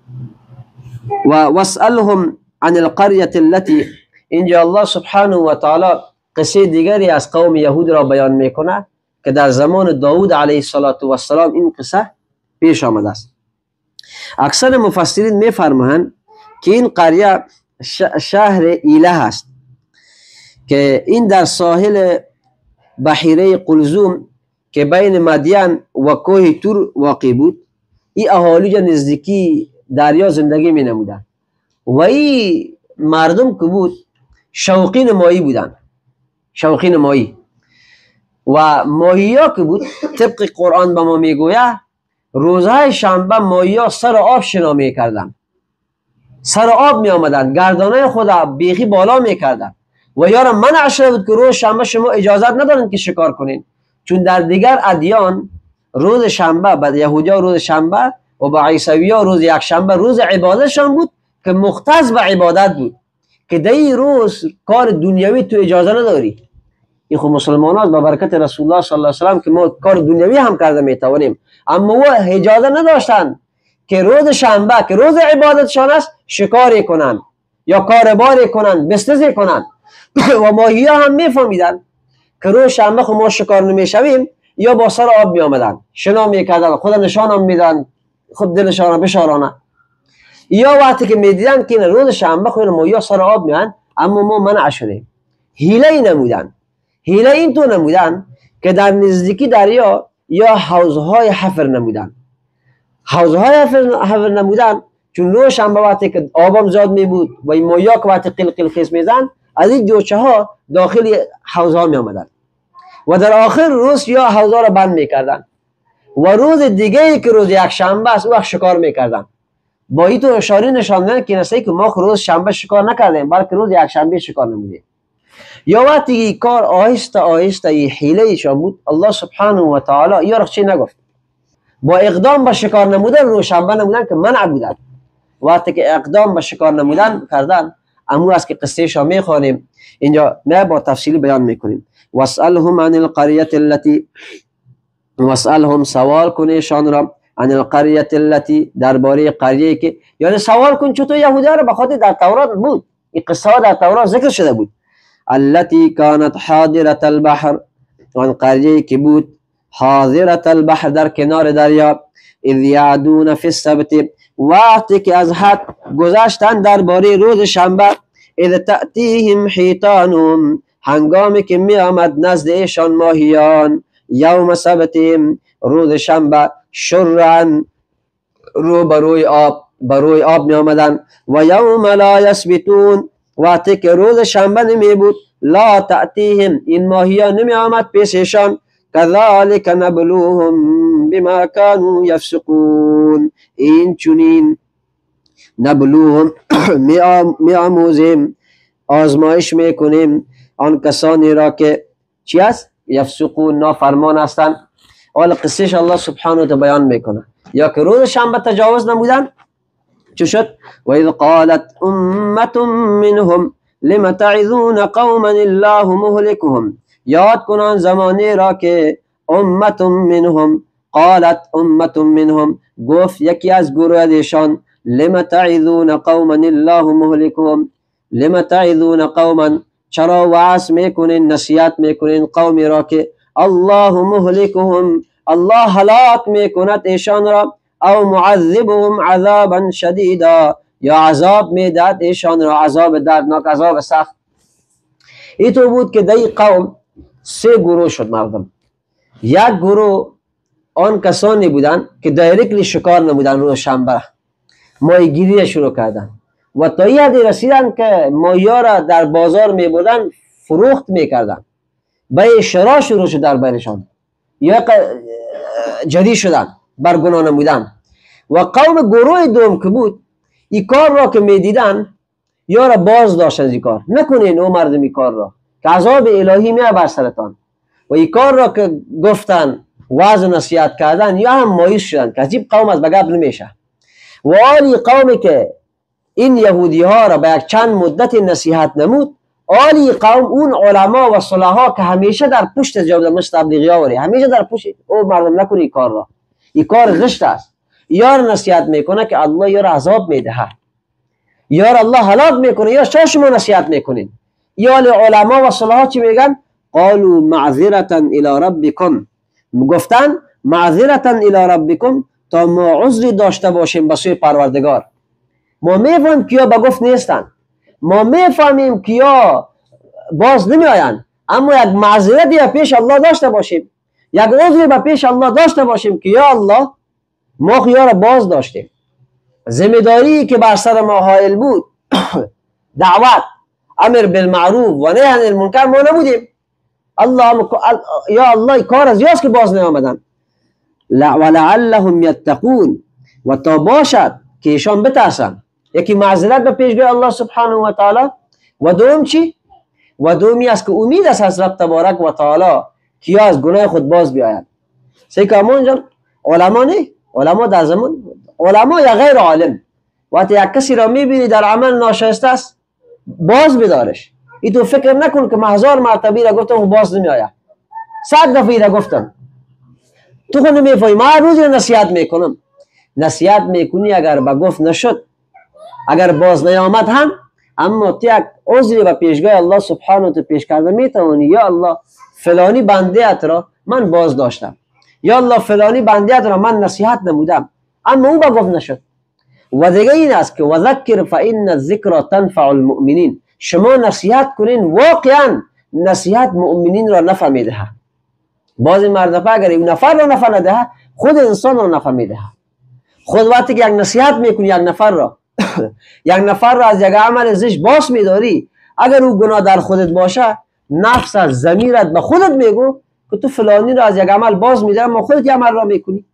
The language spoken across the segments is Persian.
و واسألهم عن القرية التي، اینجا الله سبحانه و تعالی قصه دیگری از قوم یهود را بیان میکنه که در زمان داوود علیه السلام این قصه پیش آمده است. اکثر مفسرین میفرمایند که این قریه شهر ایله است که این در ساحل بحیره قلزوم که بین مدین و کوه تور واقع بود. این اهالی نزدیکی دریا زندگی می نمودن و این مردم که بود شوقین ماهی بودن، شوقین ماهی. و ماهی ها که بود طبق قرآن به ما میگوید روزهای شنبه ماهی ها سر آب شنا میکردن، سر آب می آمدن، گردانه خود بیخی بالا میکردن و یارا منع شده بود که روز شنبه شما اجازت ندارن که شکار کنین، چون در دیگر ادیان روز شنبه به یهودیا روز شنبه و به عیسویا روز یک شنبه روز عبادتشان بود که مختص به عبادت بود، که در این روز کار دنیوی تو اجازه نداری. این خود مسلمان هاست به برکت رسول الله صلی الله علیه وسلم که ما کار دنیوی هم کرده میتوانیم، اما و اجازه نداشتن که روز شنبه که روز عبادتشان است شکاری کنن یا کارباری کنن، بستزی کنن. و ماهی ها هم میفهمیدن که روز شنبه خود ما شکار نمیشویم یا با سر آب می آمدن شنا میکردن، خود نشان هم میدن خود دلشان بشارانه، یا وقتی که میدیدن که روز شنبه خود ماهی ها سر آب میان اما ما منع شدیم. حیله ای نمودن، حیله این تو نمودن که در نزدیکی دریا یا حوضهای حفر نمودن، حوضهای حفر نمودن، چون روز شنبه وقتی که آبم زیاد می بود و این ماهی ها که وقتی قلقل خیز میزن از این جوچه ها داخل حوضها می آمدن و در آخر روز یا حوضها را بند میکردن و روز دیگه که روز یک شنبه است وقت شکار میکردن. با این تو اشاره نشاندن که نسایی که ما روز شنبه شکار نکردیم بلکه روز یک شنبه شکار نمودیم. یا وقتی این کار آهسته آهسته این حیله ایشان بود، الله سبحانه و تعالی یا رخ چی نگفت، با اقدام به شکار نمودن روز شنبه نمودن که منع بودن. وقتی که اقدام به شکار نمودن کردن امو است که قصه شا میخوانیم اینجا نه با تفصیلی بیان میکنیم. واسألهم عن القرية التي، واسألهم سوال کنیشان را عن القرية التي درباره قریه که، یعنی سوال کن چطور یهودی را بخاطر در تورات بود این قصه ها در تورات ذکر شده بود. التي كانت حاضرة البحر، وان قریه که بود حاضرة البحر در کنار دریا، اذ یعدون فی السبت وقتی که از حد گذشتن درباره روز شنبه، اذ تأتیهم حیطانهم هنگامی که می آمد نزد ایشان ماهیان، یوم سبتهم روز شنبه، شرعا رو بروی آب می آمدن، و یوم لا یسبتون وقتی که روز شنبه نمی بود لا تأتیهم این ماهیان نمی آمد پیششان، كذلك نبلوهم بما كانوا يفسقون این چونین نبلوهم می آموزیم آزمایش میکنیم آن کسانی را که چی است؟ یفسقون نافرمان هستند. اول قصهش الله سبحانه و تعالی بیان میکنه یا که روز شنبه تجاوز نمودن چه شد؟ و اذ قالت امت منهم لم تعظون قوما الله مهلكهم، یاد کنان زمانی را که امت منهم، قالت امت منهم گفت یکی از گروه دیشان، لم تعظون قوما الله مهلكهم، لم تعظون قوما چرا وعظ میکنین نصیحت میکنین قومی را که الله مهلكهم الله هلاک میکند ایشان را، او معذبهم عذابا شدیدا یا عذاب میداد ایشان را عذاب دردناک عذاب سخت. این تو بود که در قوم سه گروه شد مردم. یک گروه آن کسانی بودن که دایرکتلی شکار نمودن روز شنبه، ماهیگیری شروع کردن و تا این حدی رسیدن که ماهی‌ها را در بازار میبردن فروخت میکردن، به شرا شروع شد در بینشان یا جدی شدن برگناه نمودن. و قوم گروه دوم که بود این کار را که میدیدن یا را باز داشتن این کار نکنین او مردم این کار را که عذاب الهی میاد بر سرتان، و این کار را که گفتن وعظ و نصیحت کردن یا هم مایوس شدن که عجیب قوم از بگب نمیشه. و آلی قومی که این یهودی ها را به یک چند مدت نصیحت نمود، آلی قوم اون علما و صلاحا که همیشه در پشت جواب مثل تبلیغی ها وری همیشه در پشت او مردم نکنی این کار را، این کار زشت است، یار نصیحت میکنه که الله یار عذاب میدهه، یار الله هلاک میکنه، یا شما نصیحت میکنین. یا علما و صلاح چی میگن؟ قالوا معذرتا الی ربکم، گفتن معذرتا الی ربکم تا ما عذری داشته باشیم به سوی پروردگار. ما میفهمیم کیا به گفت نیستن، ما میفهمیم کیا باز نمی آیند، اما یک معذرتی به پیش الله داشته باشیم، یک عذری به پیش الله داشته باشیم که یا الله ما خیار باز داشتیم، ذمه‌داری که بر سر ما حائل بود دعوت، امر بالمعروف و نهی عن المنکر ما نبودیم. یا الله کار از یاست که باز نیامدن. ولعلهم یتقون، و تا باشد که ایشان بترسن. یکی معذرت به پیشگاه الله سبحانه و تعالی، و دوم چی؟ و دومی است که امید است از رب تبارک و تعالی که از گناه خود باز بیاید. که همونجا علما نه، علما در زمان علما یا غیر عالم، وقتی یک کسی را میبینی در عمل ناشایسته است باز بدارش. ای تو فکر نکن که 1000 مرتبه را گفتم و باز نمیآید، 100 دفعه را گفتم تو خود نمیفهمی. ما هر روز نصیحت میکنم، نصیحت میکنی اگر به گفت نشد، اگر باز نیامد هم، اما تو یک عذری به پیشگاه الله سبحانه تو پیش کرده میتوانی. یا الله فلانی بنده ات را من باز داشتم، یا الله فلانی بنده ات را من نصیحت نمودم اما او به گفت نشد. و دیگه این است که وذکر فإن الذکر تنفع المؤمنین، شما نصیحت کنین، واقعا نصیحت مؤمنین را نفع میده. بعضی مرد اگر این نفر را نفع نده، خود انسان را نفع میده. خود وقتی که یک نصیحت میکنی یک نفر را یک نفر را از یک عمل زشت باز میداری، اگر او گناه در خودت باشه، نفس از ضمیرت به خودت میگو که تو فلانی را از یک عمل باز میداری اما خودت یک عمل را میکنی.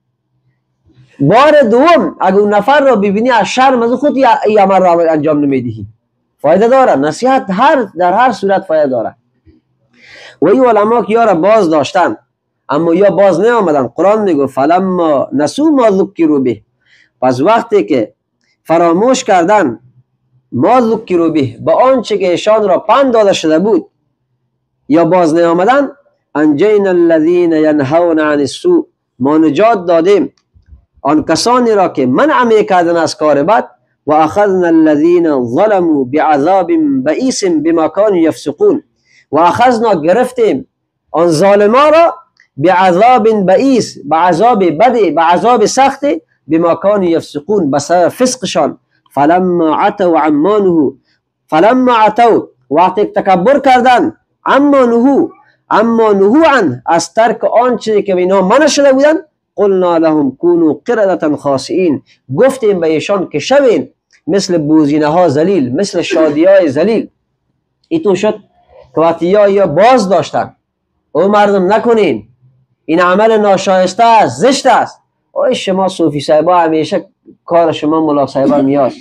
بار دوم اگر اون نفر را ببینی از شرم از خود یک عمل را انجام نمیدهی، فایده داره. نصیحت در هر صورت فایده داره. و این علما که یارا باز داشتن اما یا باز نیامدن، قرآن میگه فلما نسوا ما ذکروا به، پس وقتی که فراموش کردن ما ذکروا به، با آنچه که ایشان را پند داده شده بود، یا باز نیامدن، انجینا الذین ینهون عن السوء، ما نجات دادیم آن کسانی را که منع میکردن از کار بد، و اخذنا الذین ظلموا بعذاب بئیس بما کانوا یفسقون، و اخذنا گرفتیم آن ظالما را بعذاب بئیس، بعذاب بدی، بعذاب سختی، بما کانوا یفسقون، بسبب فسقشان. فلما عتوا عما نهوا، فلما عتوا وقتی تکبر کردن، عما نهوا عن، از ترک آنچه که اینا منع شده بودن، قلنا لهم كونوا قردة خاسئین، گفتیم به ایشان که شوین مثل بوزینه ها ذلیل، مثل شادی های ذلیل. ایتون شد که وقتی یا باز داشتن او مردم نکنین، این عمل ناشایسته است، زشت است. اوه شما صوفی صاحبا همیشه کار شما ملا صاحبا میاد،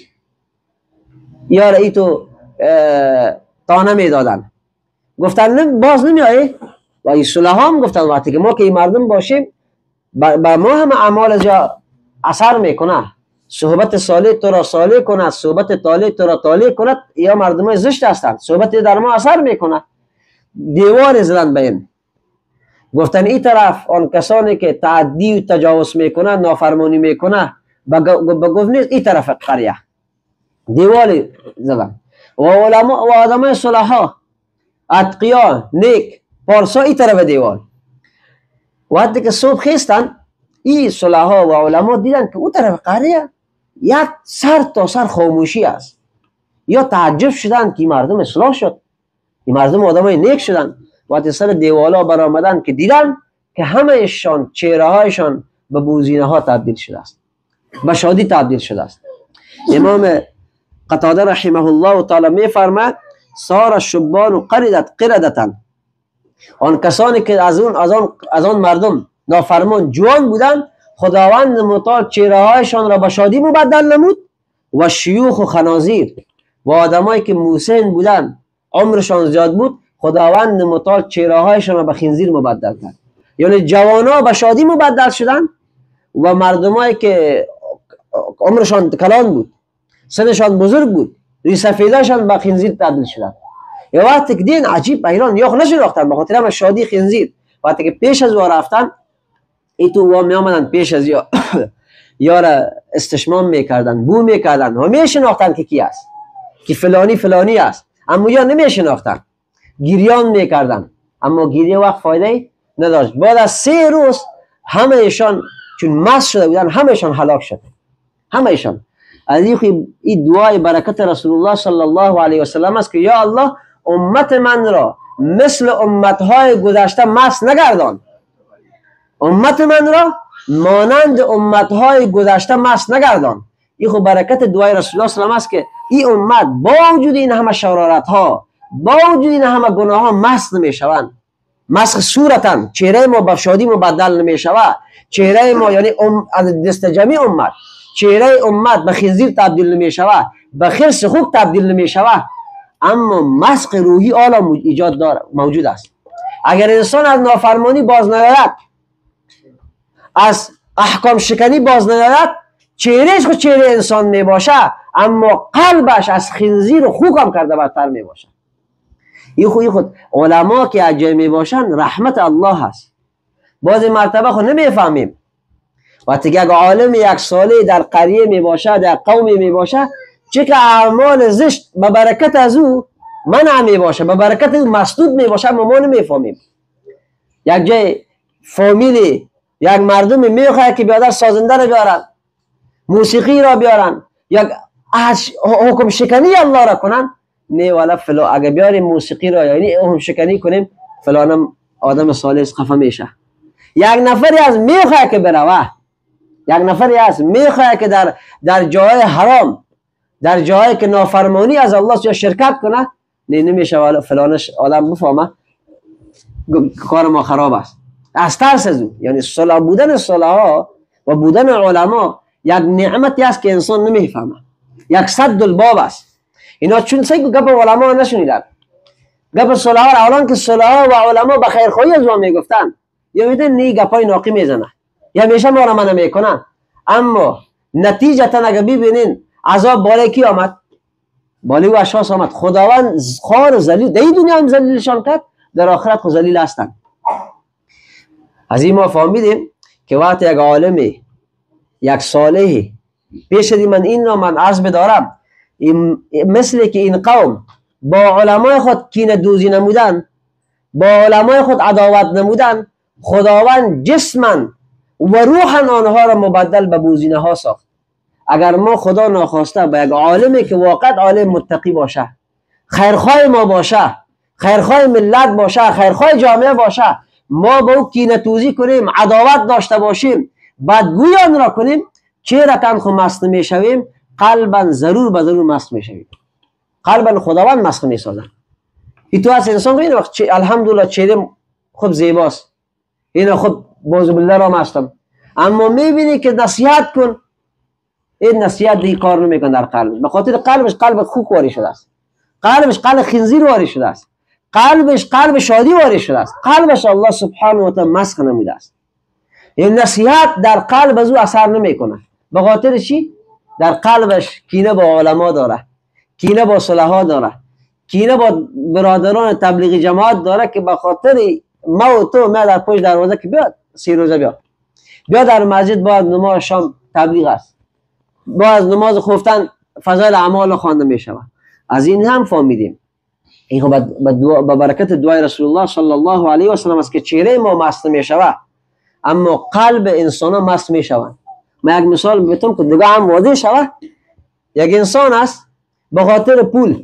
یا ایتو تانه میدادن، گفتن باز نمیایی. و این صلح هم گفتن وقتی که ما که این مردم باشیم با ما هم اعمال جا اثر میکنه، صحبت صالح تو را صالح کند، صحبت طالح تو را طالح کند، یا مردم های زشت هستند، صحبت در ما اثر میکنه. دیوار زدن به این، گفتن این طرف آن کسانی که تعدی و تجاوز میکنه، نافرمانی میکنه، بگفت نیست این طرف قریه دیوار زدن. و علما و آدمای صلحا، اتقیا، نیک، پارسا این طرف دیوار. وقتی که صبح خیستن این صلحا و علما دیدن که اون طرف قریه یک سر تا سر خاموشی است، یا تعجب شدن که این مردم اصلاح شد، این مردم آدمای نیک شدن. وقتی سر دیوالا برآمدن که دیدن که همهشان چهره هایشان به بوزینه ها تبدیل شده است، به شادی تبدیل شده است. امام قتاده رحمه الله تعالی می فرماید صار الشبان قردة، آن کسانی که از آن مردم نافرمان جوان بودن، خداوند متعال چهره هایشان را به شادی مبدل نمود. و شیوخ و خنازیر، و آدمایی که مسن بودن عمرشان زیاد بود، خداوند متعال چهره هایشان را به خنزیر مبدل کرد. یعنی جوانا به شادی مبدل شدن و مردمایی که عمرشان کلان بود، سنشان بزرگ بود، ری سفیدشان به خنزیر تبدیل شدن. یه وقتی که دین عجیب ایران یاخ نشداختن به خاطر هم شادی خنزیر. وقتی که پیش از او رفتن ایتو و می آمدن پیش از یا یا را استشمام میکردن، بو میکردن و میشناختن که کی است، که فلانی فلانی است، اما یا نمیشناختن، گریان میکردن، اما گریه وقت فایده نداشت. بعد از 3 روز همه ایشان چون مست شده بودن همه ایشان هلاک شد، همه ایشان. از این دعای برکت رسول الله صلی الله علیه و سلم است که یا الله امت من را مثل امتهای گذشته مست نگردان، امت من را مانند امتهای گذشته مست نگردان. این خب برکت دعای رسول الله صلی الله علیه و است که این امت با وجود این همه شرارت ها، با وجود این همه گناه ها مست نمی شوند. مسخ صورتا چهره ما به شادی مبدل نمی شود، چهره ما یعنی از دست جمعی امت، چهره امت به خنزیر تبدیل نمی شود، به خرس خوک تبدیل نمی شود، اما مسخ روحی آلا ایجاد داره، موجود است. اگر انسان از نافرمانی باز نیاید، از احکام شکنی باز نیاید، چهرهش خود چهره انسان می باشه، اما قلبش از خنزیر و خوک هم کرده بدتر می باشه. این خود علما که عجیب می باشن رحمت الله هست. بعضی مرتبه خود نمیفهمیم. وقتی که عالم یک ساله در قریه می باشه، در قومی می باشه، چه که اعمال زشت به برکت از او منع می باشه، به برکت او مسدود می باشه، ما نمیفهمیم. یک جای فامیلی یک مردمی میخواد که بیادر سازنده را بیارن، موسیقی را بیارن، یک حکم شکنی الله را کنن، نه والا فلان اگه بیاریم موسیقی را یعنی حکم شکنی کنیم فلانم آدم صالح خفه میشه. یک نفری از میخواد که بروه، یک نفری از میخواد که در جای حرام، در جایی که نافرمانی از الله شرکت کنه، نه نمیشه والا فلانش آدم بفهمه کار ما خراب است. از ترس از او، یعنی صلاح بودن صلاحا و بودن علما یک نعمتی است که انسان نمیفهمه، یک سد الباب است. اینا چون سعی گپ علما نشنیدن، گپ صلاحا اولان که صلاحا و علما به خیرخواهی از ما میگفتن، یا میدن نی گپای ناقی میزنه یا همیشه ما را منع میکنن، اما نتیجتا اگه ببینین عذاب بالای کی آمد؟ بالای و اشخاص آمد. خداوند خوار و ذلیل در این دنیا هم ذلیلشان کرد، در آخرت خود ذلیل هستند. از این ما فهمیدیم که وقتی یک عالمی، یک صالحی پیش دی من عرض بدارم، مثل که این قوم با علمای خود کینه دوزی نمودن، با علمای خود عداوت نمودن، خداوند جسما و روحا آنها را مبدل به بوزینه ها ساخت. اگر ما خدا ناخواسته به یک عالمی که واقعا عالم متقی باشه، خیرخواه ما باشه، خیرخواه ملت باشه، خیرخواه جامعه باشه، ما با او کینه توزی کنیم، عداوت داشته باشیم، بدگویی آن را کنیم، چهرتن خو مست میشویم، قلبا ضرور به ضرور مست میشویم. قلبا خداوند مست میسازه. این تو از انسان این وقت الحمدلله چهره خوب زیباست، این خود باز بالله را مستم، اما میبینی که نصیحت کن، این نصیحت دی کار نمیکنه در قلبش، به خاطر قلبش قلب خوک واری شده است، قلبش قلب خنزیر واری شده است، قلبش قلب شادی واری شده است، قلبش الله سبحانه و تعالی مسخ نموده است. این نصیحت در قلب از او اثر نمیکنه. به خاطر چی؟ در قلبش کینه با علما داره، کینه با صلحا داره، کینه با برادران تبلیغی جماعت داره که به خاطر ما و تو ما در پشت دروازه که بیاد 3 روزه بیاد در مسجد باید نماز شام تبلیغ است، باید نماز خفتن فضایل اعمال خوانده می شود. از این هم فهمیدیم این با برکت دعای رسول الله صلی الله علیه و سلم است که چهره ما مست می شود، اما قلب انسان ها مست می شود. ما یک مثال بهتون که دیگه هم واضح شود. یک انسان است به خاطر پول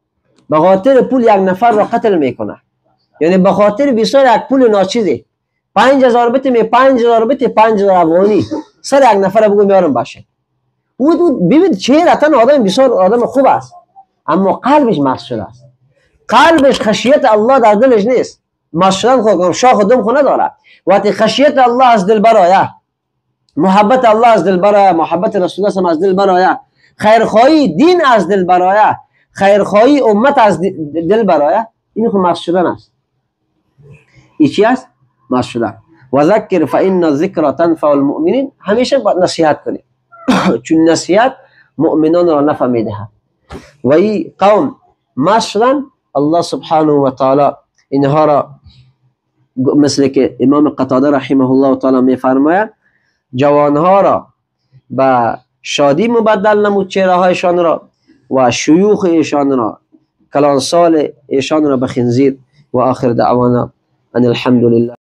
یک نفر را قتل میکنه، یعنی به خاطر بسیار یک پول ناچیزی 5000 بت 5000 بت 5000 افغانی سر یک نفر بگو میارم باشه. او ببین چهره آدم بسیار آدم خوب است، اما قلبش مست شده است، قلبش خشیت الله در دلش نیست. مست شدن خود شاخ دم خو نداره. وقتی خشیت الله از دل برآید، محبت الله از دل برآید، محبت رسول الله از دل برآید، خیرخواهی دین از دل برآید، خیرخواهی امت از دل برآید، این خود مست شدن است. این چی است؟ مست شدن. و ذکر فإن الذکر تنفع المؤمنین، همیشه نصیحت کنید چون نصیحت مؤمنان را نفع میدهد. و این قوم مست شدن، الله سبحانه و تعالی اینها را مثل که امام قتاده رحمه الله تعالی میفرماید، جوانها را به شادی مبدل نمود چهره هایشان را و شیوخ ایشان را، کلان سال ایشان را به خنزیر. و آخر دعوانا ان الحمد لله.